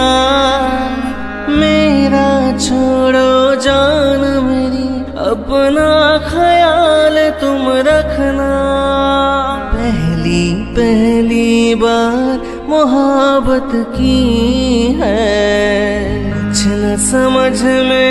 मेरा छोड़ो जान मेरी, अपना ख्याल तुम रखना। पहली पहली बार मोहब्बत की है, कुछ न समझ में